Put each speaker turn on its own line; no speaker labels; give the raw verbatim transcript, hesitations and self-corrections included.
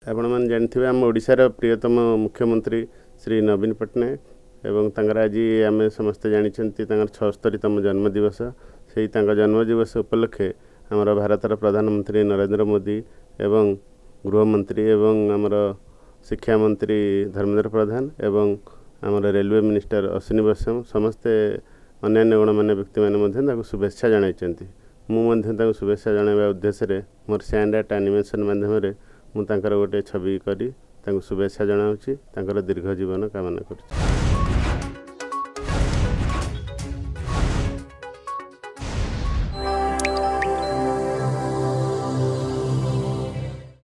आपण मैंने जानते आम ओडिशार प्रियतम मुख्यमंत्री श्री नवीन पट्टनायक एवं तांकर आज आम समस्ते जानते छस्तरीतम जन्मदिवस से जन्मदिवस उपलक्षे आमर भारतर प्रधानमंत्री नरेंद्र मोदी एवं गृहमंत्री एवं आमर शिक्षा मंत्री धर्मेंद्र प्रधान एवं आमर रेलवे मिनिस्टर अश्विनी वैष्णव समस्ते अन्य गणमान्य व्यक्ति मैंने शुभेच्छा जनाइछन्ति। मुझे शुभेच्छा जनाइबा उद्देश्य मोर सैंड आर्ट एनिमेशन माध्यम मुझे गोटे छवि करी शुभेच्छा जनाऊँगी दीर्घ जीवन कामना करुच्ची।